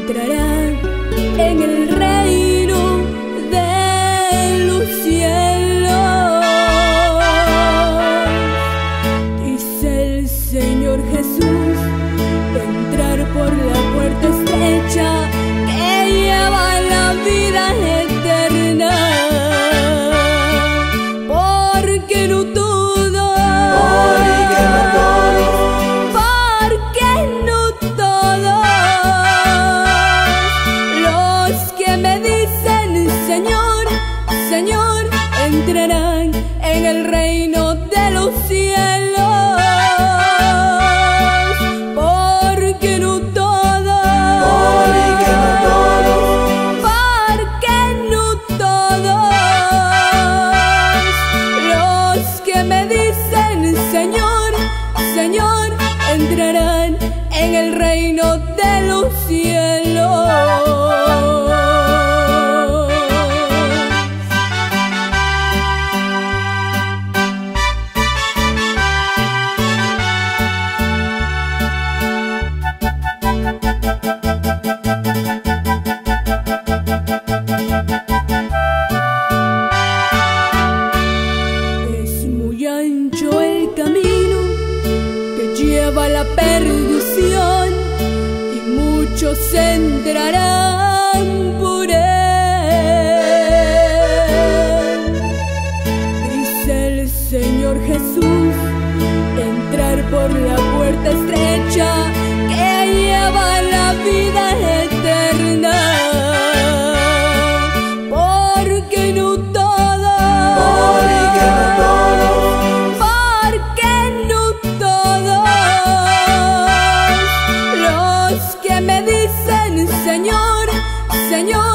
entrarán en el reino de los cielos. Dice el Señor Jesús, de entrar por la puerta estrecha que lleva a la vida eterna. Porque no todos, los que me dicen Señor, Señor, entrarán en el reino de los cielos. Porque no todos, los que me dicen Señor, Señor, entrarán en el reino de los cielos. Es muy ancho el camino que lleva a la perdición, y muchos entrarán por él. Dice el Señor Jesús, entrar por la puerta estrecha que lleva a la vida eterna. Porque no Señor, Señor,